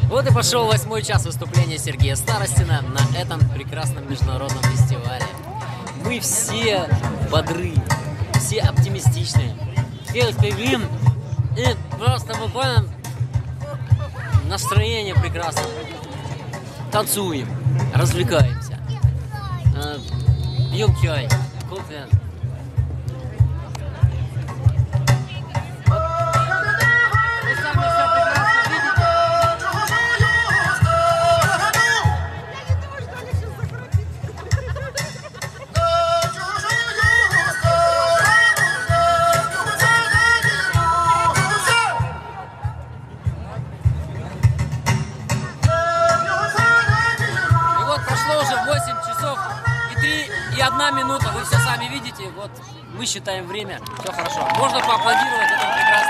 Вот и пошел 8-й час выступления Сергея Старостина на этом прекрасном международном фестивале. Мы все бодры, все оптимистичные, все вперед, и просто буквально настроение прекрасное. Танцуем, развлекаемся, пьем чай, кофе. Уже 8 часов и 1 минута, вы все сами видите, вот мы считаем время, все хорошо. Можно поаплодировать этому прекрасному.